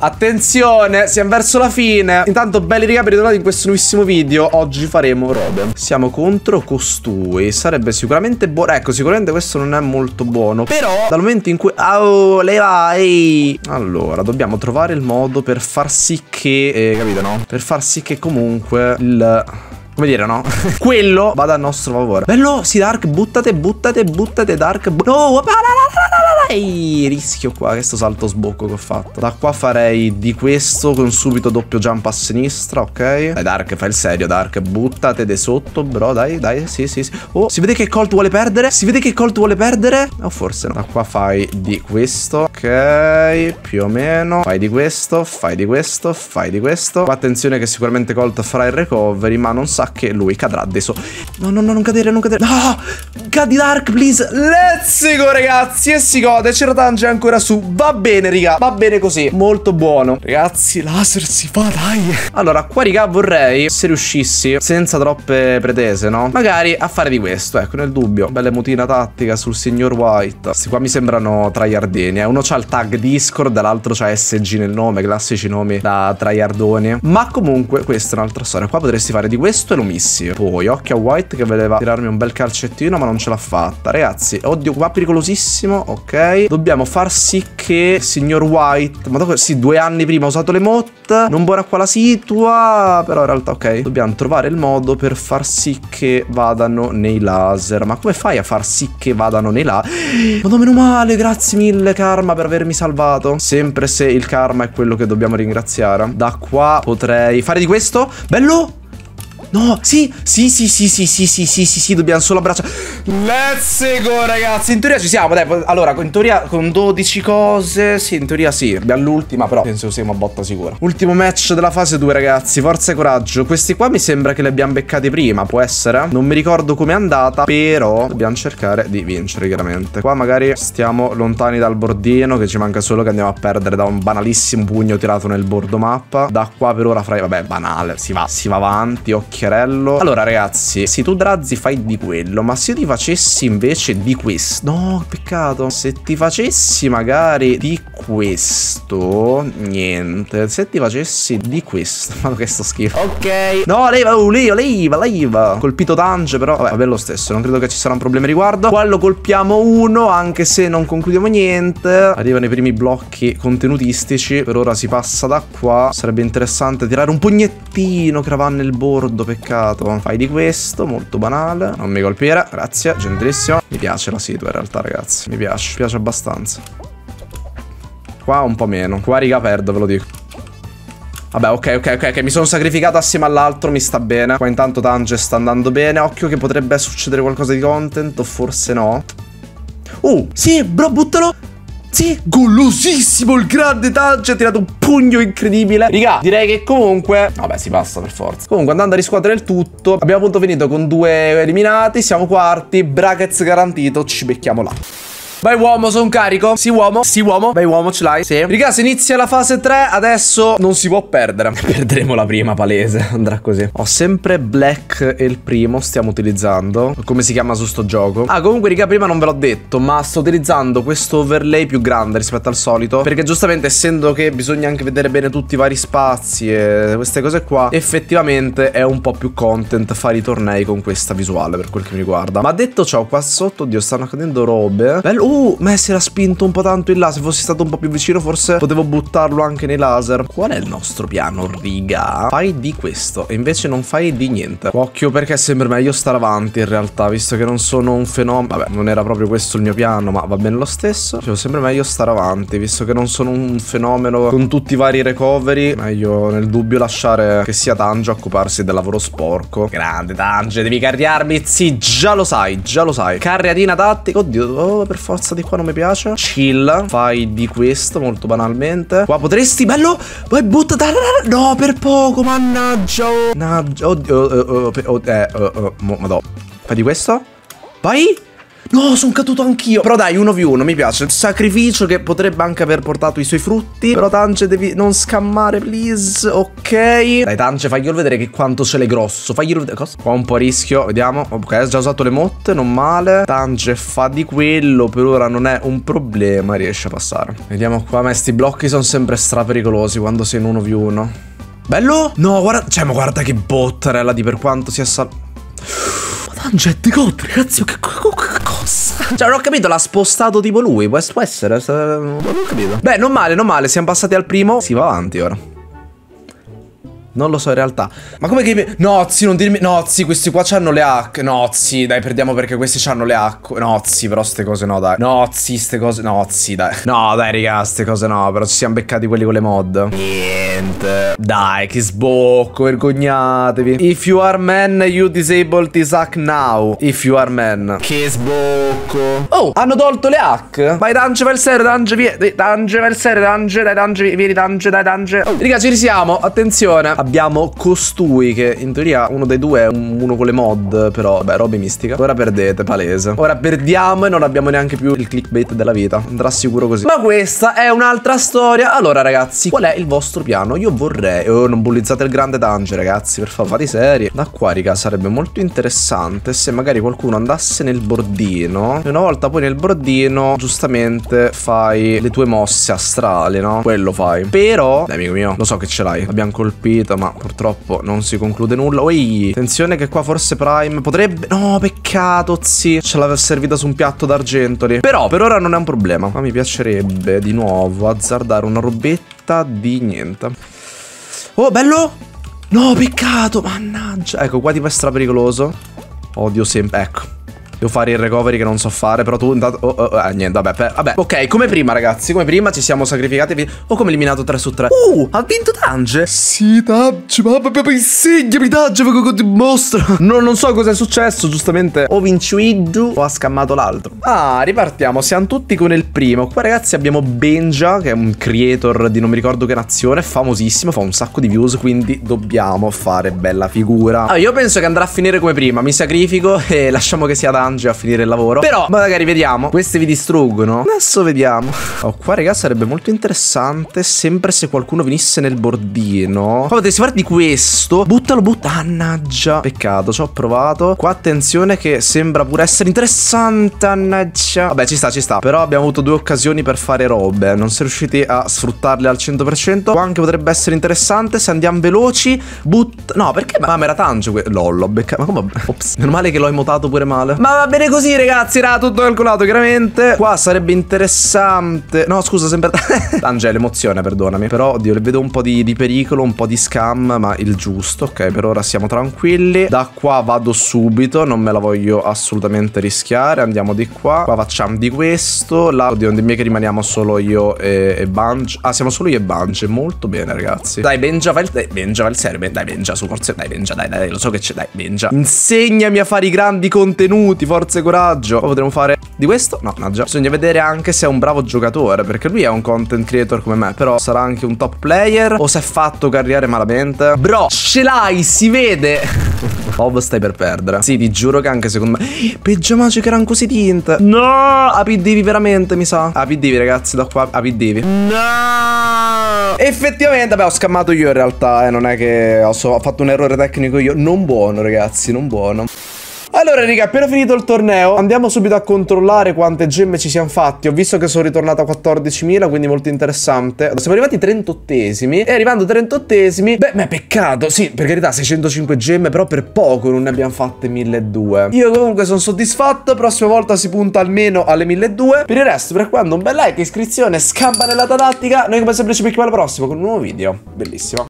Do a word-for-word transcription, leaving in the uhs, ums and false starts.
Attenzione, siamo verso la fine. Intanto belli raga, ben ritrovati in questo nuovissimo video. Oggi faremo robe. Siamo contro costui. Sarebbe sicuramente buono. Ecco, sicuramente questo non è molto buono. Però dal momento in cui... Oh, leva, ehi. Allora, dobbiamo trovare il modo per far sì che... Eh, capito, no? Per far sì che comunque il... Come dire, no? Quello vada a nostro favore. Bello, sì, Dark, buttate, buttate, buttate, Dark. Bu no, ehi, rischio qua, questo salto sbocco che ho fatto. Da qua farei di questo con subito doppio jump a sinistra, ok? Dai, Dark, fai il serio, Dark. Buttate di sotto, bro, dai, dai, sì, sì, sì. Oh, si vede che Colt vuole perdere? Si vede che Colt vuole perdere? O forse no. Da qua fai di questo, ok, più o meno. Fai di questo, fai di questo, fai di questo. Qua attenzione che sicuramente Colt farà il recovery, ma non sa che lui cadrà adesso. No, no, no, non cadere, non cadere. No, cadi Dark, please. Let's go, ragazzi. E si gode. C'era Tange ancora su. Va bene, raga. Va bene così. Molto buono. Ragazzi, laser si fa, dai. Allora, qua, raga, vorrei, se riuscissi, senza troppe pretese, no? Magari a fare di questo. Ecco, nel dubbio. Bella mutina tattica sul signor White. Questi qua mi sembrano tryhardini. Eh. Uno c'ha il tag Discord, l'altro c'ha S G nel nome. Classici nomi da tryhardoni. Ma comunque, questa è un'altra storia. Qua potresti fare di questo e lo missi. Poi occhio a White che voleva tirarmi un bel calcettino ma non ce l'ha fatta. Ragazzi, oddio, qua pericolosissimo. Ok, dobbiamo far sì che il signor White, ma dopo sì, due anni prima ha usato le mod, non buona qua la situa, però in realtà ok, dobbiamo trovare il modo per far sì che vadano nei laser. Ma come fai a far sì che vadano nei laser? Ma meno male, grazie mille Karma per avermi salvato. Sempre se il Karma è quello che dobbiamo ringraziare. Da qua potrei fare di questo. Bello. No, sì, sì, sì, sì, sì, sì, sì, sì, sì, sì, dobbiamo solo abbracciare. Let's go, ragazzi. In teoria ci siamo, dai. Allora, in teoria con dodici cose, sì, in teoria sì. Abbiamo l'ultima, però penso siamo a botta sicura. Ultimo match della fase due, ragazzi. Forza e coraggio. Questi qua mi sembra che li abbiamo beccati prima, può essere? Non mi ricordo com'è andata, però dobbiamo cercare di vincere, chiaramente. Qua magari stiamo lontani dal bordino, che ci manca solo che andiamo a perdere da un banalissimo pugno tirato nel bordo mappa. Da qua per ora farai, vabbè, banale. Si va, si va avanti, occhio. Allora ragazzi, sì, tu Drazzi fai di quello, ma se io ti facessi invece di questo, no, peccato. Se ti facessi magari di questo, niente. Se ti facessi di questo, ma che sto schifo. Ok, no, leva, oh, leva, leva, leva. Colpito Tange, però vabbè, vabbè, lo stesso, non credo che ci sarà un problema riguardo. Qua lo colpiamo uno, anche se non concludiamo niente. Arrivano i primi blocchi contenutistici. Per ora si passa da qua. Sarebbe interessante tirare un pugnettino che va nel bordo. Peccato. Fai di questo, molto banale. Non mi colpire, grazie, gentilissimo. Mi piace la situa in realtà, ragazzi. Mi piace, mi piace abbastanza. Qua un po' meno. Qua riga perdo, ve lo dico. Vabbè, ok, ok, ok, ok, mi sono sacrificato assieme all'altro, mi sta bene. Qua intanto Tange sta andando bene. Occhio che potrebbe succedere qualcosa di content, o forse no. Uh, sì, bro, buttalo. Sì, golosissimo il grande Tange, ha tirato un pugno incredibile. Raga, direi che comunque vabbè, si passa per forza. Comunque andando a riscuotere il tutto, abbiamo appunto finito con due eliminati. Siamo quarti, brackets garantito. Ci becchiamo là. Vai uomo, sono carico. Sì uomo, sì uomo. Vai uomo, ce l'hai? Sì. Raga, se inizia la fase tre, adesso non si può perdere. Perderemo la prima, palese. Andrà così. Ho sempre Black e il primo stiamo utilizzando. Come si chiama su sto gioco? Ah, comunque raga, prima non ve l'ho detto, ma sto utilizzando questo overlay più grande rispetto al solito, perché giustamente essendo che bisogna anche vedere bene tutti i vari spazi e queste cose qua, effettivamente è un po' più content fare i tornei con questa visuale per quel che mi riguarda. Ma detto ciò, qua sotto, oddio, stanno accadendo robe. Bello. Uh, Messi era spinto un po' tanto in là. Se fossi stato un po' più vicino forse potevo buttarlo anche nei laser. Qual è il nostro piano, riga? Fai di questo e invece non fai di niente. Occhio, perché sembra meglio stare avanti in realtà, visto che non sono un fenomeno. Vabbè, non era proprio questo il mio piano, ma va bene lo stesso. Cioè, sembra meglio stare avanti, visto che non sono un fenomeno con tutti i vari recovery. Meglio nel dubbio lasciare che sia Tange a occuparsi del lavoro sporco. Grande Tange, devi carriarmi. Sì, già lo sai, già lo sai. Carriatina tattica. Oddio, oh, per forza di qua non mi piace. Chill. Fai di questo molto banalmente. Qua potresti. Bello. Poi butta. No, per poco. Mannaggia. Mannaggia. Oddio. Oh, oh, oh, eh, oh, oh, madò. Fai di questo. Vai. No, sono caduto anch'io. Però dai, uno vu uno, mi piace. Sacrificio che potrebbe anche aver portato i suoi frutti. Però Tange devi non scammare, please. Ok. Dai Tange, faglielo vedere che quanto ce l'hai grosso. Faglielo vedere. Cosa? Qua un po' rischio, vediamo. Ok, ha già usato le motte, non male. Tange fa di quello, per ora non è un problema, riesce a passare. Vediamo qua, ma sti blocchi sono sempre stra pericolosi quando sei in uno vu uno. Bello? No, guarda, cioè, ma guarda che bottarella di per quanto sia sal... Tange, di God, ragazzi, che, che, che cosa? Cioè, non ho capito, l'ha spostato tipo lui. Può essere? Non ho capito. Beh, non male, non male. Siamo passati al primo. Si va avanti ora. Non lo so in realtà. Ma come che... Nozzi, non dirmi... Nozzi, questi qua c'hanno le H. Nozzi, dai, perdiamo perché questi c'hanno le H. Nozzi, però ste cose no, dai. Nozzi, ste cose... Nozzi, dai. No, dai, raga, ste cose no. Però ci siamo beccati quelli con le mod. Niente. Dai, che sbocco, vergognatevi. If you are man, you disable this hack now. If you are man. Che sbocco. Oh, hanno tolto le hack. Vai, Tange, vai il serio, Tange, vieni. Tange, vai il serio, Tange, dai, Tange, vieni, Tange, dai, Tange. Oh, raga, ci risiamo, attenzione. Abbiamo costui che in teoria uno dei due è un, uno con le mod. Però vabbè, roba mistica. Ora perdete, palese. Ora perdiamo e non abbiamo neanche più il clickbait della vita. Andrà sicuro così. Ma questa è un'altra storia. Allora ragazzi, qual è il vostro piano? Io vorrei... Oh, non bullizzate il grande Tange, ragazzi, per favore, fate serie. Da qua, raga, sarebbe molto interessante se magari qualcuno andasse nel bordino e una volta poi nel bordino giustamente fai le tue mosse astrali, no? Quello fai. Però, dai, amico mio, lo so che ce l'hai. Abbiamo colpito, ma purtroppo non si conclude nulla. Oi, attenzione che qua forse Prime potrebbe... No, peccato, zi. Ce l'aveva servita su un piatto d'argento lì. Però per ora non è un problema. Ma mi piacerebbe di nuovo azzardare una robetta di niente. Oh, bello. No, peccato, mannaggia. Ecco, qua tipo è stra pericoloso. Odio sempre, ecco. Devo fare il recovery che non so fare. Però tu intanto... Oh, oh, oh, eh, niente, vabbè, vabbè. Ok, come prima, ragazzi. Come prima ci siamo sacrificati. Oh, come eliminato tre su tre. Uh, ha vinto Tange. Sì, Tange. Ma proprio insegnami, Tange. Che ti mostro. No, non so cosa è successo. Giustamente o vinci Iddu o ha scammato l'altro. Ah, ripartiamo. Siamo tutti con il primo. Qua, ragazzi, abbiamo Benja, che è un creator di non mi ricordo che nazione. Famosissimo. Fa un sacco di views. Quindi dobbiamo fare bella figura. Ah, io penso che andrà a finire come prima. Mi sacrifico e lasciamo che sia Tange a finire il lavoro. Però magari vediamo. Questi vi distruggono. Adesso vediamo. Oh, qua raga sarebbe molto interessante sempre se qualcuno venisse nel bordino. Qua potessi fare di questo. Buttalo, butta. Annaggia. Peccato, ci ho provato. Qua attenzione che sembra pure essere interessante. Annaggia. Vabbè, ci sta, ci sta. Però abbiamo avuto due occasioni per fare robe. Non si è riusciti a sfruttarle al cento per cento. Qua anche potrebbe essere interessante se andiamo veloci. Butta. No, perché? Ma me era Tange. Lol, l'ho beccato. Ma come? Ops. Meno male che l'ho emotato pure male. Ma va bene così, ragazzi, era tutto calcolato, chiaramente. Qua sarebbe interessante. No, scusa, sempre Tange, l'emozione, perdonami. Però, oddio, le vedo un po' di, di pericolo, un po' di scam, ma il giusto. Ok, per ora siamo tranquilli. Da qua vado subito, non me la voglio assolutamente rischiare. Andiamo di qua. Qua facciamo di questo. Là, oddio, non dimmi che rimaniamo solo io e, e Bunge. Ah, siamo solo io e Bunge. Molto bene, ragazzi. Dai, Benja, fai il... Dai, Benja, fai il serio. Dai, Benja, su, forse... Dai, Benja, dai, dai, lo so che c'è. Dai, Benja. Insegnami a fare i grandi contenuti. Forza e coraggio. Poi potremo fare di questo? No, no, già. Bisogna vedere anche se è un bravo giocatore, perché lui è un content creator come me. Però sarà anche un top player o si è fatto carriere malamente? Bro, ce l'hai, si vede. Ov, stai per perdere. Sì, ti giuro che anche secondo me Peggio Magic erano così tinte. No, apidivi veramente, mi sa. Apidivi, ragazzi, da qua apidivi. No. Effettivamente, beh, ho scammato io in realtà, eh. Non è che ho, so, ho fatto un errore tecnico io. Non buono, ragazzi, non buono. Allora, raga, appena finito il torneo andiamo subito a controllare quante gemme ci siamo fatti. Ho visto che sono ritornato a quattordicimila, quindi molto interessante. Siamo arrivati trentottesimi. E arrivando trentottesimi, beh, ma è peccato. Sì, per carità, seicentocinque gemme, però per poco non ne abbiamo fatte milleduecento. Io comunque sono soddisfatto. Prossima volta si punta almeno alle milleduecento. Per il resto, per quando un bel like, iscrizione, scampanellata tattica. Noi come sempre ci becchiamo alla prossima con un nuovo video. Bellissimo.